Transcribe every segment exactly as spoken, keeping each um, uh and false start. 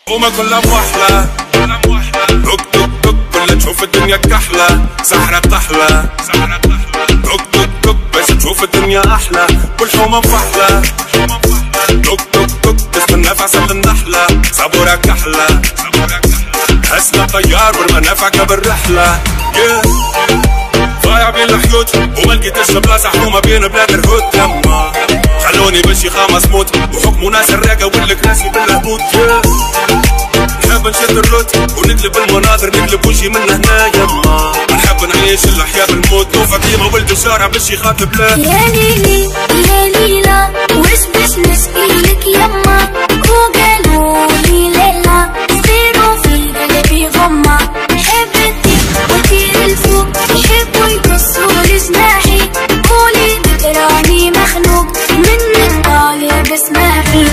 وما كلها موحلة توك توك توك كلها تشوف الدنيا كحلة سحرة تحلى توك توك توك باش تشوف الدنيا أحلى والحومة مفحلة توك توك توك تستنى في عسل النحلة صبورة كحلة هسنا طيار والمنافع بالرحلة ضايع بين الحيوت وما لقيتش بلاصة حومة بين بلاد الهود يما خلوني باش يخامس موت وحكموا ناس الراقة والكراسي بالهبوط نحب نشد الروت ونقلب المناظر نقلب وجهي من هنا يما نحب نعيش الحياة بالموت وفاطمة ولد الشارع باش يخاطب لا يا ليلي يا ليلى وش باش نسقيلك يما وقالولي ليلى صيروا في قلبي غمة حبتي وطير الفوق يحبوا يقصوا جناحي قولي تراني مخنوق منك طالب اسمعي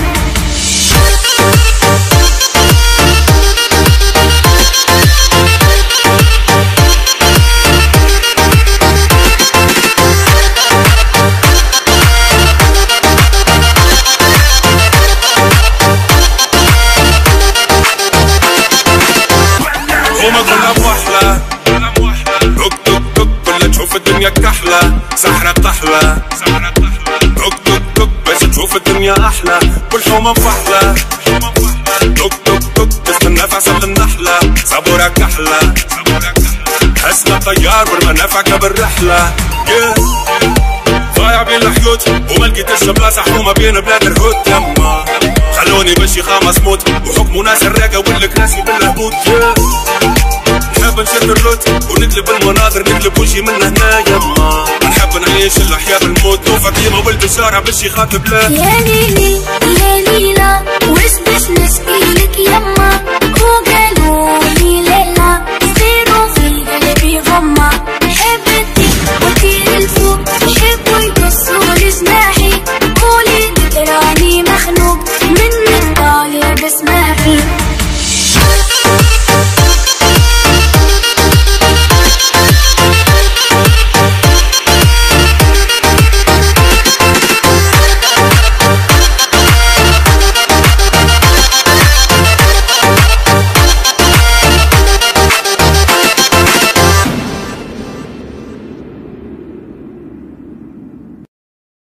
وما كلها موحلة توك توك توك كلها تشوف الدنيا كحلة سحرة تحلى توك توك توك باش تشوف الدنيا أحلى والحومة مفحلة توك توك توك تستنى في عسل النحلة صبورة كحلة هسنا طيار والمنافع بالرحلة ضايع بين الحيوت وما لقيتش بلاصة حومة بين بلاد الهود يما خلوني باش يخامس موت وحكموا ناس الراقة والكراسي بالهبوط نحب نشد الروت ونقلب المناظر نقلب وجهي من هنا يما نحب نعيش الحياة بالموت وفاطمة ولد الشارع باش يخاطب لا يا ليلي